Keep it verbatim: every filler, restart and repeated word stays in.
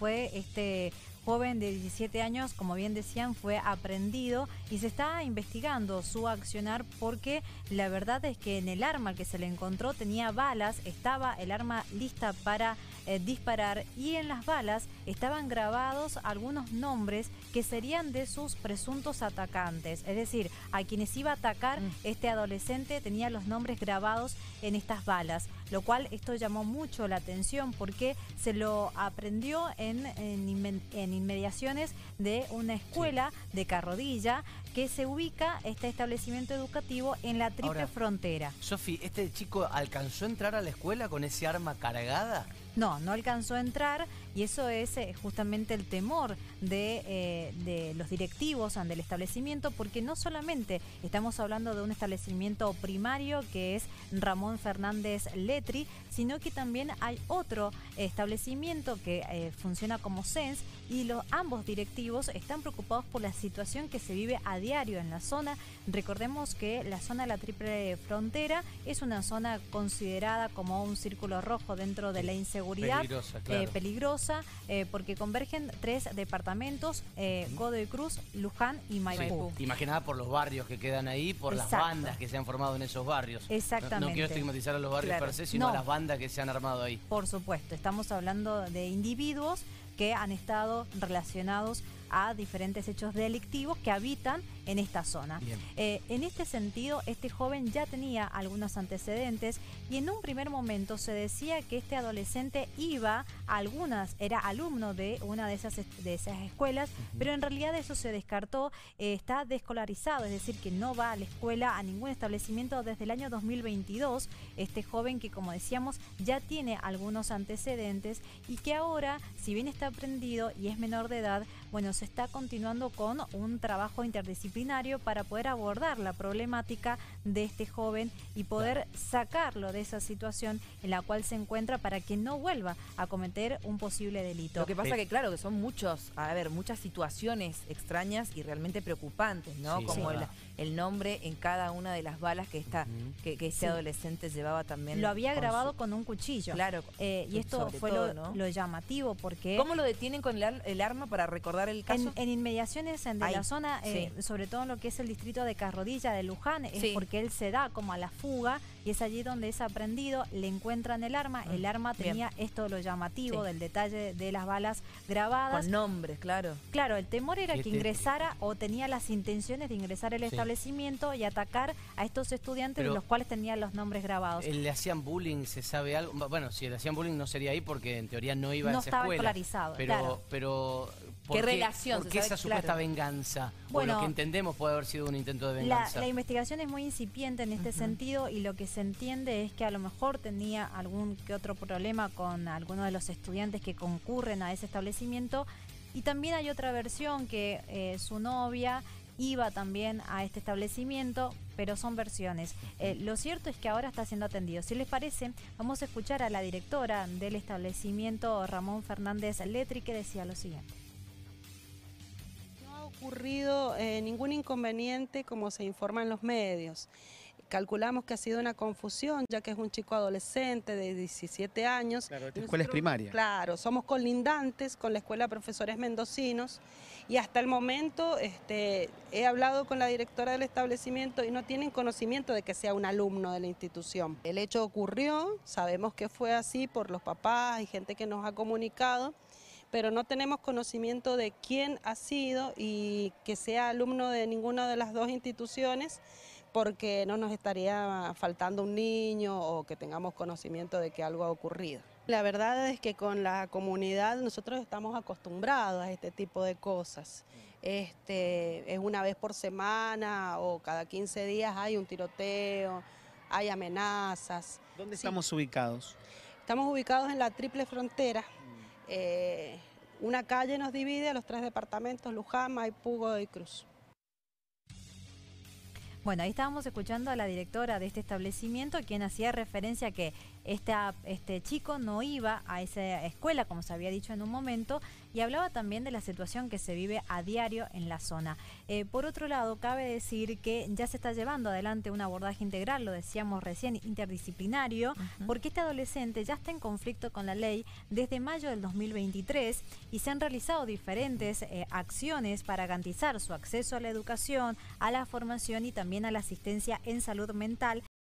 fue este joven de diecisiete años, como bien decían, fue aprehendido y se está investigando su accionar porque la verdad es que en el arma que se le encontró tenía balas, estaba el arma lista para eh, disparar y en las balas estaban grabados algunos nombres que serían de sus presuntos atacantes, es decir, a quienes iba a atacar mm. este adolescente tenía los nombres grabados en estas balas, lo cual esto llamó mucho la atención porque se lo aprendió en, en, en inmediaciones de una escuela sí. de Carrodilla que se ubica este establecimiento educativo en la triple Ahora, frontera. Sofi, ¿este chico alcanzó a entrar a la escuela con ese arma cargada? No, no alcanzó a entrar y eso es eh, justamente el temor de, eh, de los directivos del establecimiento porque no solamente estamos hablando de un establecimiento primario que es Ramón Fernández Letri, sino que también hay otro establecimiento que eh, funciona como Sens y los, ambos directivos están preocupados por la situación que se vive a diario en la zona. Recordemos que la zona de la triple frontera es una zona considerada como un círculo rojo dentro de la inseguridad. Peligrosa, claro. eh, peligrosa eh, porque convergen tres departamentos, eh, Godoy Cruz, Luján y Maipú. Sí, imaginada por los barrios que quedan ahí, por Exacto. las bandas que se han formado en esos barrios. Exactamente. No, no quiero estigmatizar a los barrios claro. per se, sino no. a las bandas que se han armado ahí. Por supuesto, estamos hablando de individuos que han estado relacionados a diferentes hechos delictivos que habitan en esta zona. Eh, en este sentido, este joven ya tenía algunos antecedentes y en un primer momento se decía que este adolescente iba a algunas, era alumno de una de esas, de esas escuelas, uh-huh. pero en realidad eso se descartó, eh, está desescolarizado, es decir, que no va a la escuela, a ningún establecimiento desde el año dos mil veintidós, este joven que, como decíamos, ya tiene algunos antecedentes y que ahora, si bien está aprendido y es menor de edad, bueno, se está continuando con un trabajo interdisciplinario para poder abordar la problemática de este joven y poder sacarlo de esa situación en la cual se encuentra para que no vuelva a cometer un posible delito. Lo que pasa que, claro, que son muchos, a ver, muchas situaciones extrañas y realmente preocupantes, ¿no? Sí, Como sí, el, el nombre en cada una de las balas que, esta, uh-huh. que, que ese sí. adolescente llevaba también. Lo había con grabado su... con un cuchillo. Claro. Eh, y esto fue todo, lo, ¿no? lo llamativo porque... ¿Cómo lo detienen con el, el arma para recordar el caso? En, en inmediaciones en de Ahí, la zona, eh, sí. sobre todo en lo que es el distrito de Carrodilla, de Luján, es sí. porque él se da como a la fuga y es allí donde es aprendido, le encuentran el arma, el arma tenía Bien. esto lo llamativo sí. del detalle de las balas grabadas. Con nombres, claro. Claro, el temor era que ingresara o tenía las intenciones de ingresar al sí. establecimiento y atacar a estos estudiantes Pero, de los cuales tenían los nombres grabados. ¿Le hacían bullying? ¿Se sabe algo? Bueno, si le hacían bullying no sería ahí porque en teoría no iba no a esa estaba escuela. escolarizado, pero, claro. pero ¿Qué, ¿Qué relación? ¿Por qué esa supuesta claro. venganza? Bueno, o lo que entendemos puede haber sido un intento de venganza. La, la investigación es muy incipiente en este uh-huh. sentido y lo que se entiende es que a lo mejor tenía algún que otro problema con algunos de los estudiantes que concurren a ese establecimiento y también hay otra versión que eh, su novia iba también a este establecimiento, pero son versiones. Eh, lo cierto es que ahora está siendo atendido. Si les parece, vamos a escuchar a la directora del establecimiento, Ramón Fernández Letri, que decía lo siguiente. No ha ocurrido eh, ningún inconveniente como se informa en los medios. Calculamos que ha sido una confusión, ya que es un chico adolescente de diecisiete años. Claro, esta escuela es primaria. Claro, somos colindantes con la Escuela de Profesores Mendocinos y hasta el momento este, he hablado con la directora del establecimiento y no tienen conocimiento de que sea un alumno de la institución. El hecho ocurrió, sabemos que fue así por los papás y gente que nos ha comunicado, pero no tenemos conocimiento de quién ha sido y que sea alumno de ninguna de las dos instituciones, porque no nos estaría faltando un niño o que tengamos conocimiento de que algo ha ocurrido. La verdad es que con la comunidad nosotros estamos acostumbrados a este tipo de cosas. Este, es una vez por semana o cada quince días hay un tiroteo, hay amenazas. ¿Dónde sí. estamos ubicados? Estamos ubicados en la triple frontera. Mm. Eh, una calle nos divide a los tres departamentos, Luján, Maipú, Godoy Cruz. Bueno, ahí estábamos escuchando a la directora de este establecimiento, quien hacía referencia a que esta, este chico no iba a esa escuela, como se había dicho en un momento, y hablaba también de la situación que se vive a diario en la zona. Eh, por otro lado, cabe decir que ya se está llevando adelante un abordaje integral, lo decíamos recién, interdisciplinario, uh-huh. porque este adolescente ya está en conflicto con la ley desde mayo del dos mil veintitrés y se han realizado diferentes eh, acciones para garantizar su acceso a la educación, a la formación y también a la asistencia en salud mental